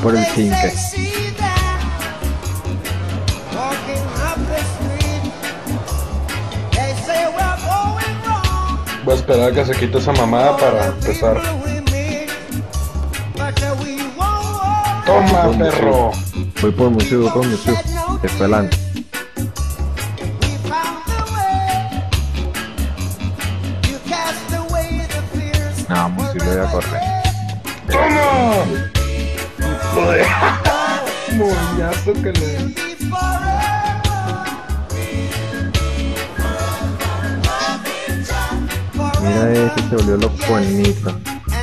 por el 5. Voy a esperar a que se quite esa mamada para empezar. Toma, perro. Voy por Museo, Está adelante. No, Museo lo voy a correr. ¡Toma! Moñazo que le... Mira ese, se volvió loco bonito.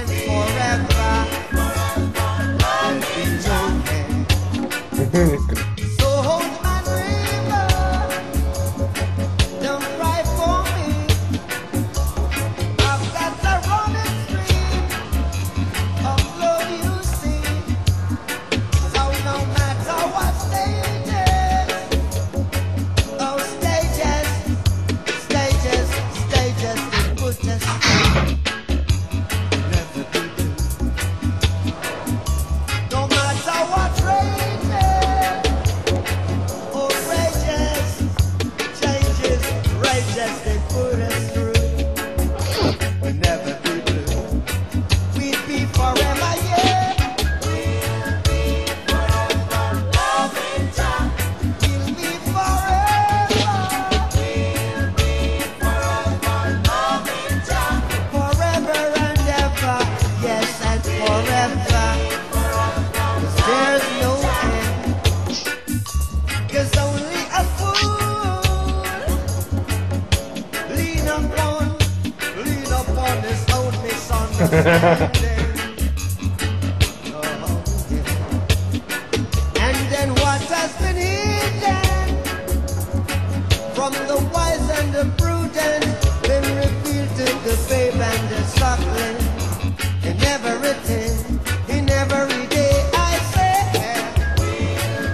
And then what has been hidden from the wise and the prudent been revealed to the babe and the suckling. In everything, in every day, I say, we'll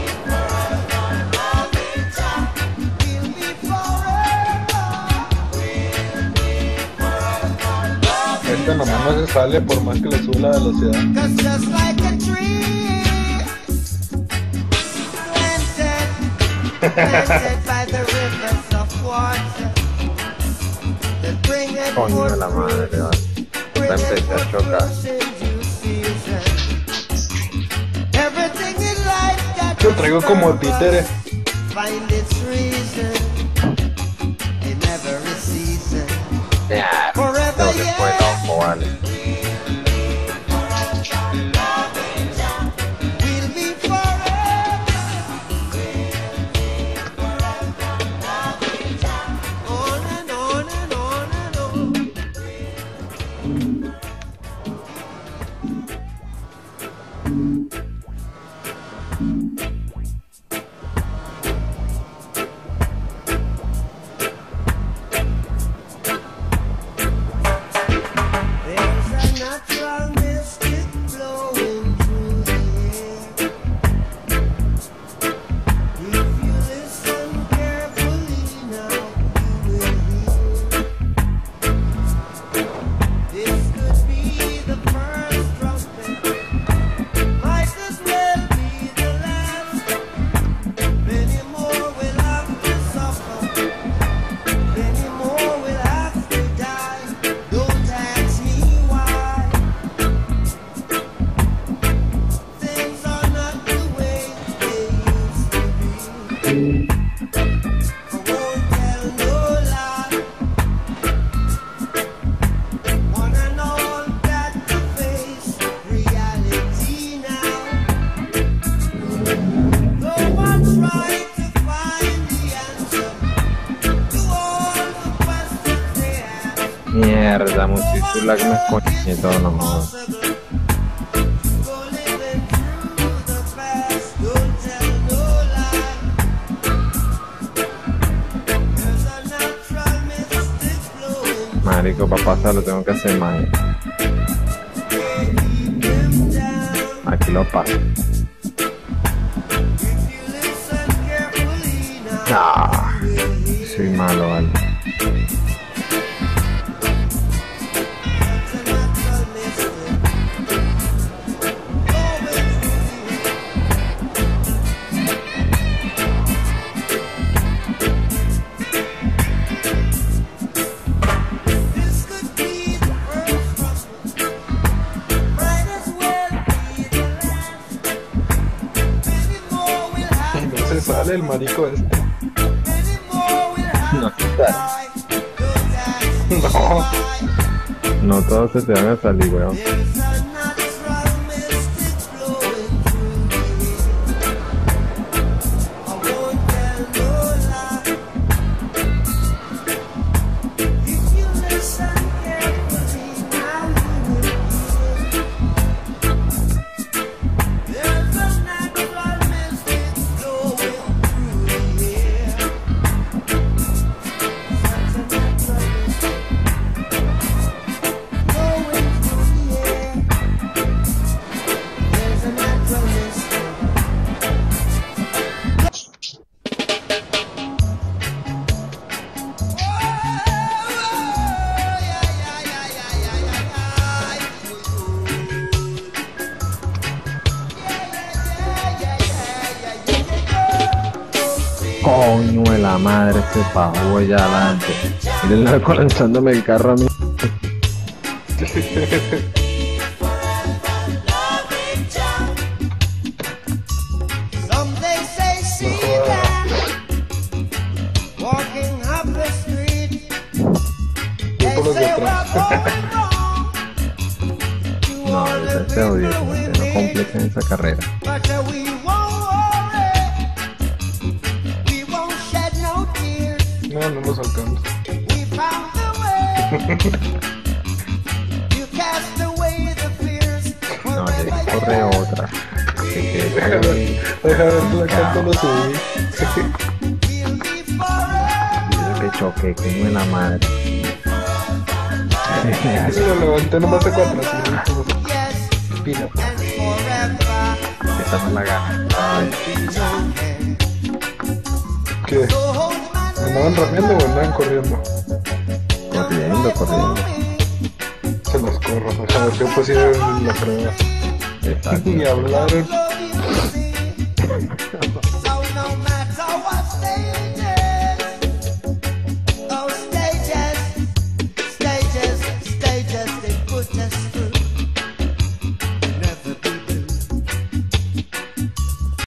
be forever. Este nomás no se sale por más que le sube la velocidad. 'Cause just like a tree planted by the rivers of water that bringeth Coño de la forth madre, fruit, va. Ya empecé a chocar. fruits in due season. Everything in life that Yo traigo como títere. find its reason in every season. Ya, Forever, creo que fue loco, vale. We'll be forever. On and on and on and on. There's a natural mystic blowing through the air. If you listen carefully now, you will hear. This could be the first trumpet, might as well be the last. Many more will have to suffer, many more will have to die. Don't ask me why. Things are not the way they used to be. I won't tell no lie. One and all got to face reality now. Though I try to find the answer to all the questions they ask. Mierda, Museo, la que me coñe todo, no jodas. Go living through the past, don't tell no lie. There's a natural mystic flowing, Marico, para pasarlo tengo que hacer más. keep them down. Aquí lo paso. If you listen carefully now, Ah, you will hear. soy malo, vale. There's a natural mystic flowing through sale el marico este. many more will have No, to die. No, no todos se te van a salir, weón. There's a natural mystic flowing through the air. I won't tell no lie. If you listen carefully, now you will hear. There's a natural mystic flowing through the air. Such a natural mystic flowing through the air. There's a natural mystic. Coño de la madre, este pavo allá adelante. Miren lanzándome el carro a mí. Some they say see that walking up the street. They por los de say we're atrás. going wrong. You No, all ese agree odio, with como que no me, completen esa carrera. but we won't worry. We won't shed no tears. no, no nos alcanza. We found the way. You cast away the fears. No, ya corre otra. Que Deja ver la canto lo subí. We'll be forever. que choque, coño de la madre. Sí, lo levanté nomás de 400. Yes, Pila. and forever. Esa no la gana. Ay, ¿Qué? ¿Andaban rapeando o andaban corriendo? corriendo. Se los corro. A ver qué pusieron en la prueba. Exacto. Ni hablaron.